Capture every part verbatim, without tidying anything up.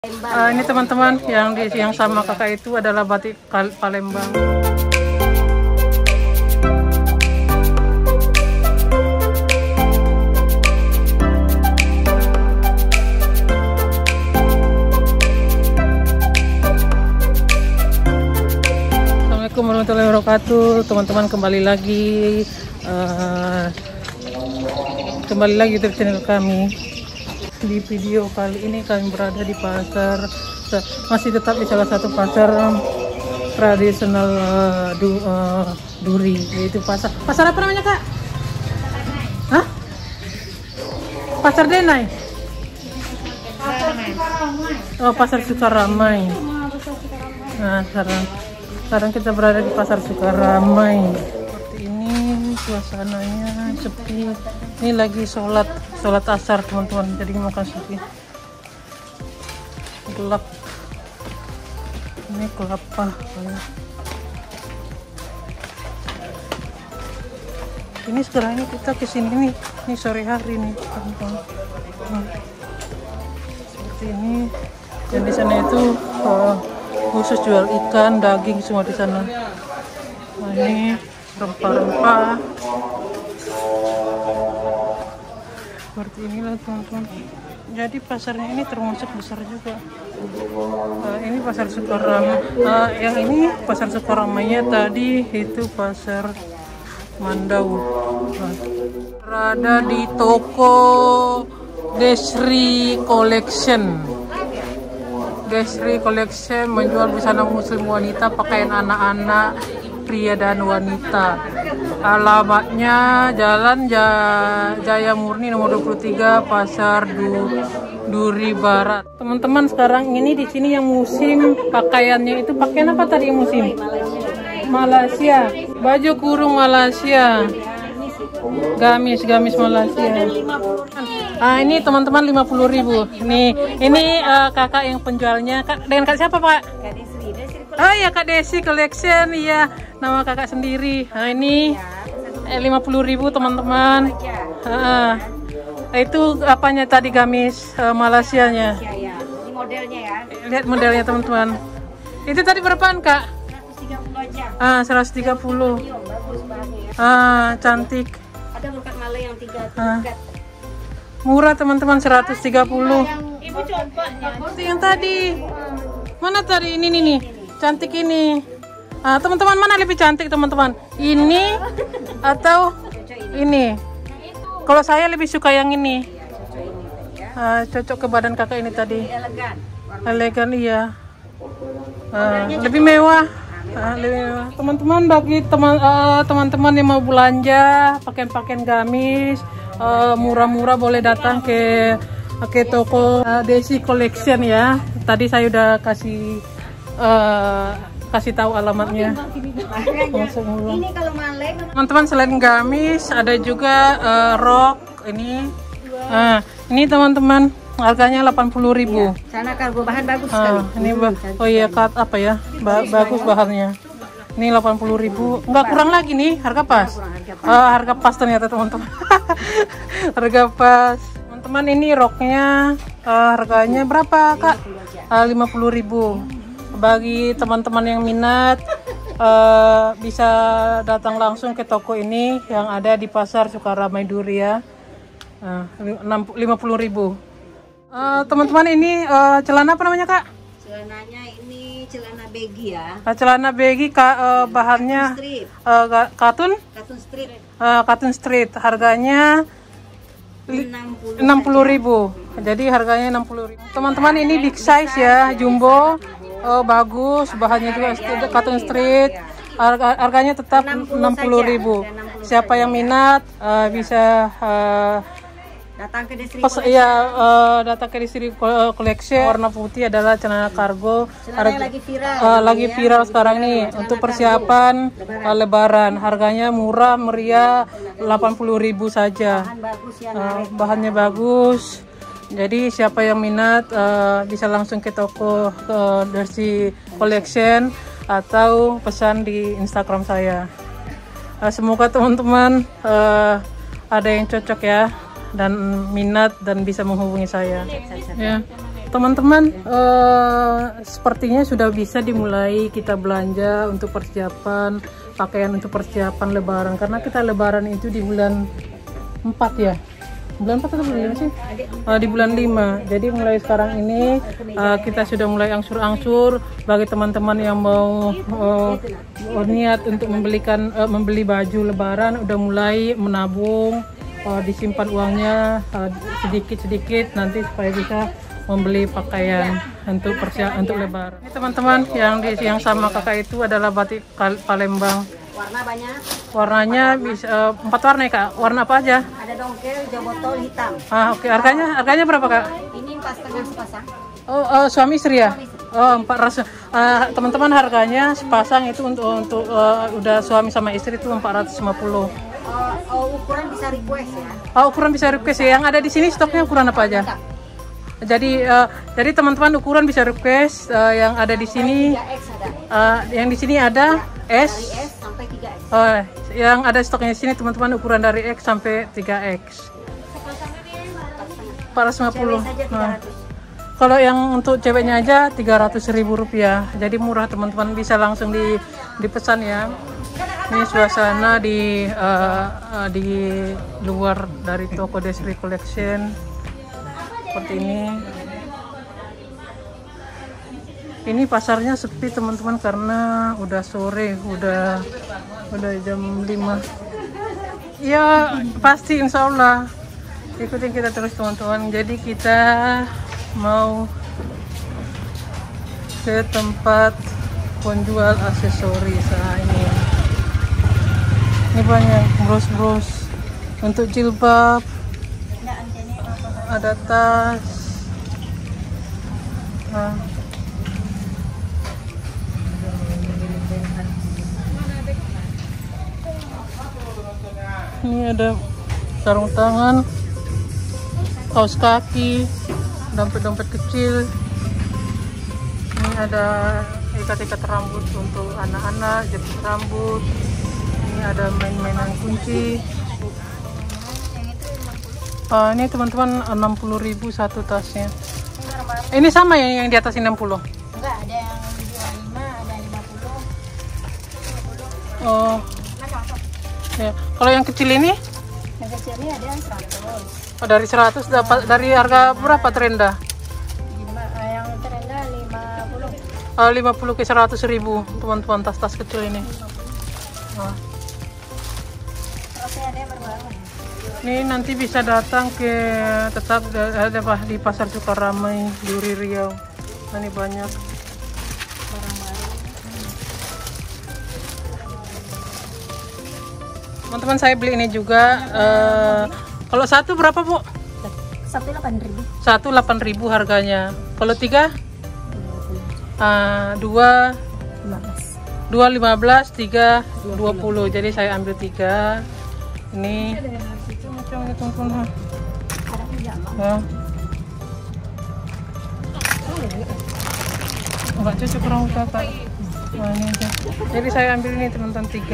Uh, ini teman-teman yang di yang sama kakak itu adalah batik Palembang. Assalamualaikum warahmatullahi wabarakatuh, teman-teman, kembali lagi uh, kembali lagi di channel kami. Di video kali ini kami berada di pasar, masih tetap di salah satu pasar tradisional uh, du, uh, Duri, yaitu pasar pasar apa namanya kak? Hah? Pasar Denai? Oh, pasar Sukaramai. Nah, sekarang sekarang kita berada di pasar Sukaramai. Seperti ini suasananya sepi. Ini lagi sholat sholat asar teman-teman, jadi makan sepi, gelap. Ini kelapa. Ini sekarang ini kita kesini nih, ini sore hari nih teman-teman. Hmm. Seperti ini. Dan di sana itu uh, khusus jual ikan, daging semua di sana. Nah, ini rempah-rempah. Seperti inilah teman-teman. Jadi pasarnya ini termasuk besar juga. Uh, ini pasar Sukaramai. Uh, yang ini pasar Sukaramainya tadi itu pasar Mandau. Nah, berada di toko Desri Collection. Desri Collection menjual busana muslim wanita, pakaian anak-anak, pria dan wanita. Alamatnya Jalan Jaya Murni nomor dua puluh tiga, Pasar du, Duri Barat. Teman-teman, sekarang ini di sini yang musim pakaiannya itu pakaian apa tadi yang musim? Malaysia. Baju kurung Malaysia. Gamis, gamis Malaysia. Ah, ini teman-teman lima puluh ribu. Nih, ini uh, kakak yang penjualnya. Kak, dengan kak siapa, Pak? Kak Desi. Oh ya, Kak Desi Collection. Iya, nama kakak sendiri. Nah, ini eh, lima puluh ribu teman-teman. Uh, itu apanya tadi gamis uh, Malaysianya? Ya, ini modelnya ya. Lihat modelnya teman-teman. Itu tadi berapaan, Kak? seratus tiga puluh aja. Ah, seratus tiga puluh. Bagus banget. Ah, cantik. Ada berkat Malay yang tiga ah. Murah teman-teman, seratus tiga puluh. Ibu coba ya. Yang tadi. Mana tadi ini nih nih. Cantik ini. Ah, teman-teman, mana lebih cantik teman-teman? Ini atau ini? Kalau saya lebih suka yang ini. Ah, cocok ke badan kakak ini tadi. Elegan. Elegan iya. Ah, lebih mewah. Ah, lebih mewah. Teman-teman, bagi teman uh, teman-teman yang mau belanja pakaian-pakaian gamis murah-murah, uh, boleh datang ke ke toko uh, Desi Collection ya. Tadi saya udah kasih uh, kasih tahu alamatnya. Ini kalau Malay. Teman-teman, selain gamis ada juga uh, rok ini. Nah, ini teman-teman harganya delapan puluh ribu. Ya, sana kargo bahan bagus sekali. Ah, ini bah oh iya, cut apa ya? Ba bagus bahannya. Ini delapan puluh ribu. Enggak kurang lagi nih, harga pas. Uh, harga pas ternyata teman-teman. Harga pas. Teman-teman, ini roknya uh, harganya berapa, Kak? Uh, lima puluh ribu. Bagi teman-teman yang minat uh, bisa datang langsung ke toko ini yang ada di Pasar Sukaramai Duri ya. Uh, lima puluh ribu. Teman-teman, uh, ini uh, celana apa namanya, Kak? Celananya ini celana baggy ya. Uh, celana baggy, Kak, uh, bahannya uh, katun? Katun street. Uh, katun street. Harganya enam puluh ribu. Jadi harganya enam puluh ribu. Teman-teman, ini big size ya, jumbo. Uh, bagus, bahannya juga katun street. Harga, harganya tetap enam puluh ribu. Siapa yang minat uh, bisa uh, datang ke Desri Collection. Iya, uh, datang ke Desri Collection. Warna putih adalah celana kargo. Celana lagi viral. Uh, lagi viral ya, sekarang nih untuk persiapan lebaran. Uh, lebaran. Harganya murah meriah, delapan puluh ribu saja. Bahan bagus ya, uh, bahannya bagus. Jadi siapa yang minat uh, bisa langsung ke toko uh, Desri Collection atau pesan di Instagram saya. Uh, semoga teman-teman uh, ada yang cocok ya dan minat dan bisa menghubungi saya. Ya. teman-teman, uh, sepertinya sudah bisa dimulai kita belanja untuk persiapan pakaian untuk persiapan lebaran, karena kita lebaran itu di bulan empat ya. Bulan empat atau bulan lima sih? Uh, di bulan lima. Jadi mulai sekarang ini uh, kita sudah mulai angsur-angsur bagi teman-teman yang mau uh, niat untuk membelikan uh, membeli baju lebaran, udah mulai menabung, uh, disimpan uangnya sedikit-sedikit uh, nanti supaya bisa membeli pakaian untuk persiapan untuk lebaran. Ini teman-teman, yang di yang sama kakak itu adalah batik Palembang. Warna banyak. Warnanya bisa uh, empat warna ya kak. Warna apa aja? Ada dongkel, hijau botol, hitam. Ah oke. Okay. Harganya harganya berapa kak? Ini empat setengah sepasang. Oh uh, suami istri ya? Oh empat ratus. Uh, teman-teman, harganya sepasang itu untuk untuk uh, udah suami sama istri itu empat ratus lima puluh. Uh, oh, ukuran bisa request ya? Oh ukuran bisa request ya. Yang ada di sini stoknya ukuran apa aja? Jadi uh, jadi teman-teman, ukuran bisa request uh, yang ada di sini. tiga X ada. Uh, yang di sini ada S. Dari S sampai tiga X. Uh, yang ada stoknya di sini teman-teman, ukuran dari X sampai tiga X. empat ratus lima puluh. Nah, kalau yang untuk ceweknya aja tiga ratus ribu rupiah. Jadi murah teman-teman, bisa langsung di dipesan ya. Ini suasana di uh, uh, di luar dari toko Desri Collection. Seperti ini. Ini pasarnya sepi teman-teman karena udah sore, udah udah jam lima. Ya pasti insya Allah. Ikutin kita terus teman-teman. Jadi kita mau ke tempat penjual aksesoris. Nah, ini ini banyak bros-bros untuk jilbab. Ada tas. Nah. Ini ada sarung tangan, kaos kaki, dompet-dompet kecil. Ini ada ikat-ikat rambut untuk anak-anak, jepit rambut. Ini ada main-mainan kunci. Uh, ini teman-teman enam puluh ribu satu tasnya. Ini sama ya yang di atas enam puluh? Enggak, ada yang dua puluh lima, ada lima puluh. Oh. Ya. Kalau yang kecil ini? Yang kecil ini ada yang seratus. Oh, dari seratus dapat dari harga berapa terendah? Lima, yang terendah lima puluh. Uh, lima puluh ke seratus ribu teman-teman, tas-tas kecil ini. Oh. Oke, ada yang berbahan. Ini nanti bisa datang ke tetap ada apa di Pasar Sukaramai Duri Riau. Ini banyak barang-barang. Teman-teman, saya beli ini juga. Uh, kalau satu berapa bu? Satu delapan ribu. Satu delapan ribu harganya. Kalau tiga? Uh, dua Lima belas. Dua lima belas, tiga dua puluh. Jadi saya ambil tiga. Ini macam ini teman-teman. Ya. Enggak cocok orang kakak. Nah, ini aja. Jadi saya ambil ini teman-teman tiga.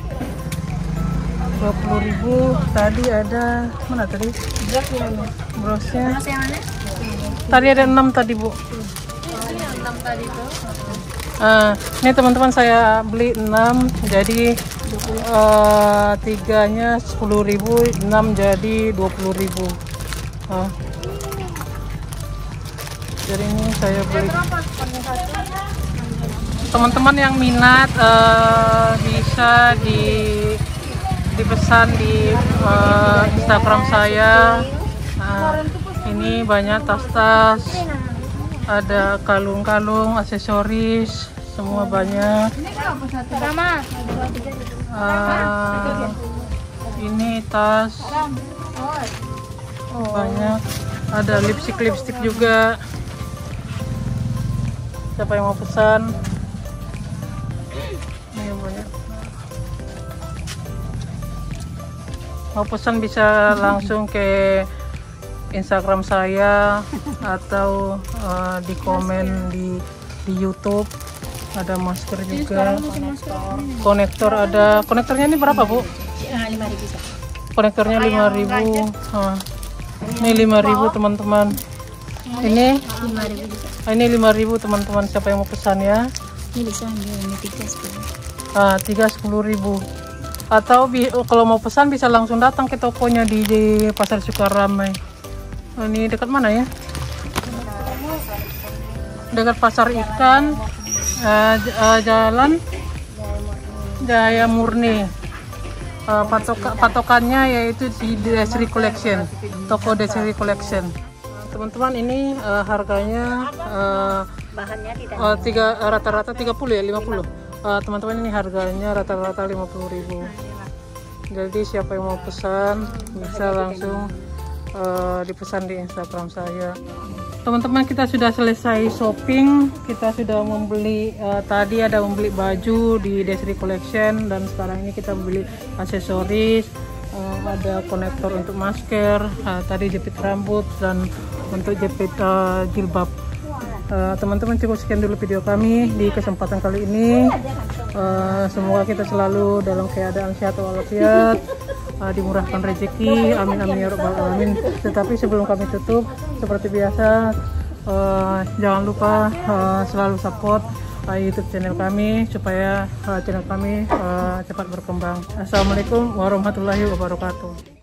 dua puluh ribu. Tadi ada mana tadi? Brosnya. Bros yang mana? Tadi ada enam tadi, Bu. enam tadi tuh. Nah, ini teman-teman saya beli enam, jadi uh, tiganya sepuluh ribu, enam jadi dua puluh ribu. Nah, jadi ini saya beli. Teman-teman yang minat uh, bisa di dipesan di uh, Instagram saya. Nah, ini banyak tas-tas, ada kalung-kalung, aksesoris, semua banyak. Uh, ini tas banyak, ada lipstick-lipstick juga. Siapa yang mau pesan? Ini banyak. Mau pesan bisa langsung ke Instagram saya atau uh, di komen di di YouTube. Ada masker juga, konektor ada. Konektornya ini berapa bu? lima ribu. Konektornya lima ribu. Nah, ini lima ribu teman-teman. Ini lima ribu bisa. ah, ini lima ribu teman-teman, siapa yang mau pesan ya? Ini bisa ambil ini tiga sepuluh. Ah, tiga sepuluh ribu. Atau bi kalau mau pesan bisa langsung datang ke tokonya di, di Pasar Sukaramai. Oh, ini dekat mana ya? Dekat Pasar Ikan, uh, uh, Jalan Jaya Murni. Uh, patok patokannya yaitu di Desri Collection, toko Desri Collection. Teman-teman, ini uh, harganya uh, Bahannya tidak. uh, tiga rata-rata tiga puluh ya, lima puluh. Uh, teman-teman, ini harganya rata-rata lima puluh ribu. Jadi siapa yang mau pesan bisa langsung uh, dipesan di Instagram saya. Teman-teman, kita sudah selesai shopping. Kita sudah membeli uh, tadi ada membeli baju di Desri Collection, dan sekarang ini kita membeli aksesoris. Uh, ada konektor untuk masker, uh, tadi jepit rambut, dan untuk jepit uh, jilbab. Teman-teman, uh, cukup sekian dulu video kami di kesempatan kali ini. Uh, semoga kita selalu dalam keadaan sehat walafiat, uh, dimurahkan rezeki, amin amin ya rabbal alamin. Tetapi sebelum kami tutup, seperti biasa, uh, jangan lupa uh, selalu support uh, YouTube channel kami supaya uh, channel kami uh, cepat berkembang. Assalamualaikum warahmatullahi wabarakatuh.